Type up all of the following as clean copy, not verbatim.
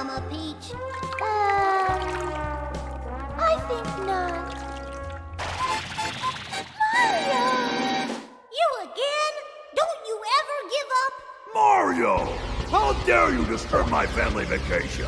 Mama Peach. I think not. Mario! You again? Don't you ever give up? Mario! How dare you disturb my family vacation?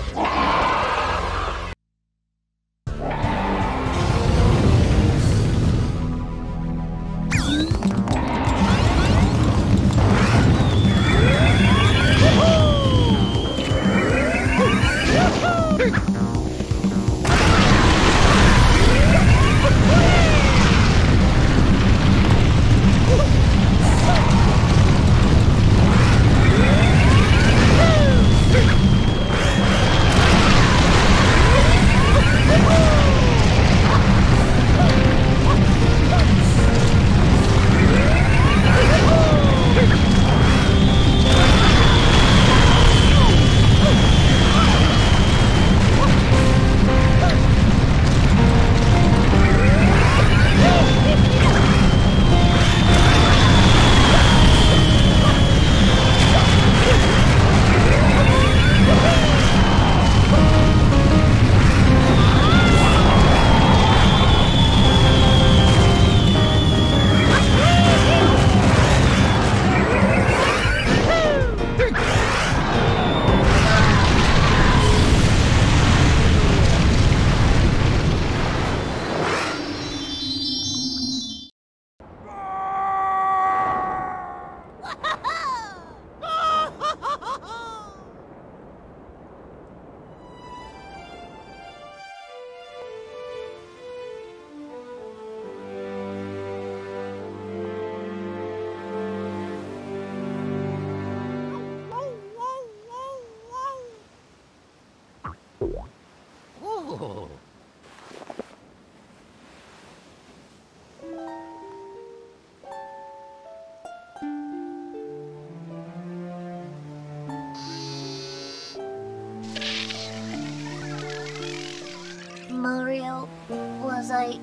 Mario, was I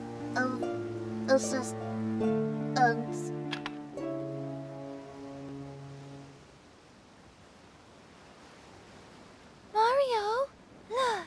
assist? Mario, look.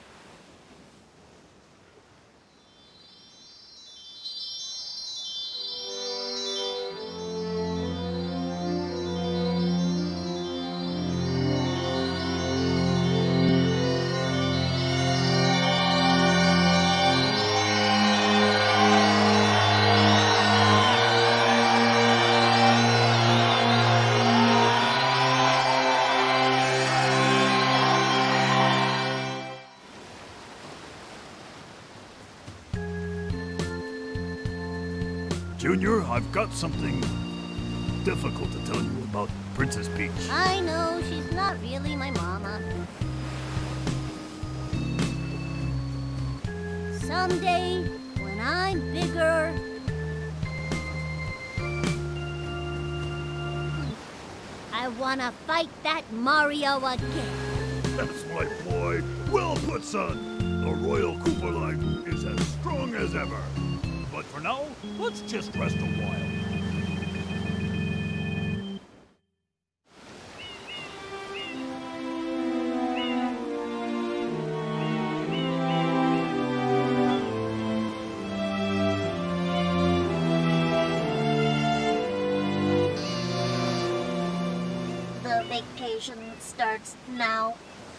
Junior, I've got something difficult to tell you about Princess Peach. I know, she's not really my mama. Someday, when I'm bigger, I wanna fight that Mario again. That's my boy. Well put, son. The Royal Koopa line is as strong as ever. But for now, let's just rest a while. The vacation starts now.